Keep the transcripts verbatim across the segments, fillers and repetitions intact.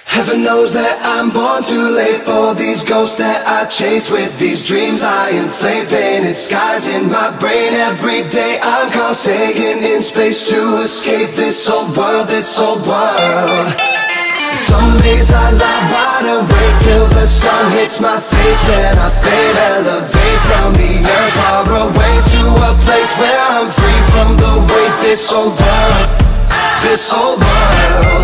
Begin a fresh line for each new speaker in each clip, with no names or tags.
Heaven knows that I'm born too late for these ghosts that I chase. With these dreams I inflate, painted skies in my brain. Every day I'm Carl Sagan in space to escape this old world, this old world. Some days I lie wide awake till the sun hits my face, and I fade, elevate from the earth far away to a place where I'm free from the weight. This old world, this old world.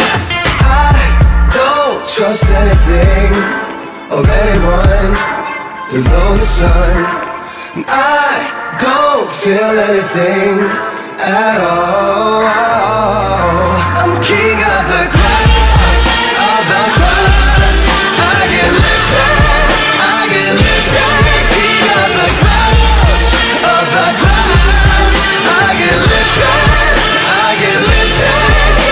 Trust anything or anyone below the sun. I don't feel anything at all. I'm king of the clouds, of the clouds. I get lifted, I get lifted. King of the clouds, of the clouds. I get lifted, I get lifted.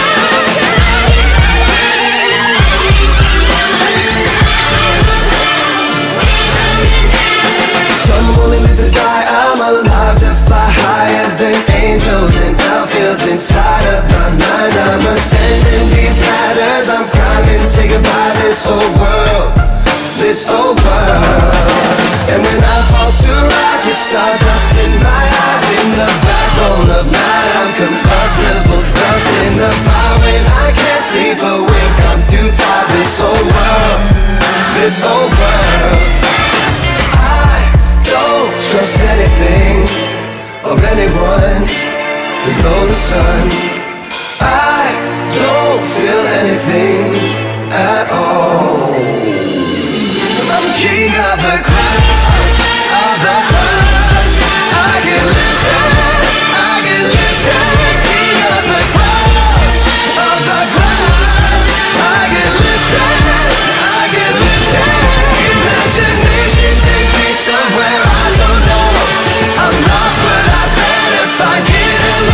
Inside of my mind, I'm ascending these ladders. I'm climbing, say goodbye this old world, this old world. And when I fall to rise with stardust in my eyes, in the backbone of night, I'm combustible dust in the fire. When I can't sleep a wink, I'm too tired. This old world, this old world. I don't trust anything or anyone below the sun. I don't feel anything at all. I'm king of the clouds, of the clouds. I get lifted, I get lifted. King of the clouds, of the clouds. I get lifted, I get lifted. Imagination take me somewhere I don't know. I'm lost but I better find it.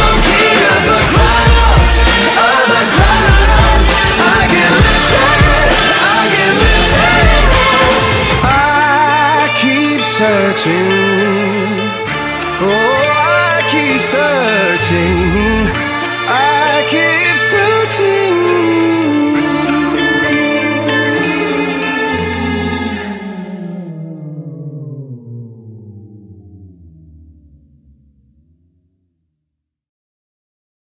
Searching, oh, I keep searching, I keep searching.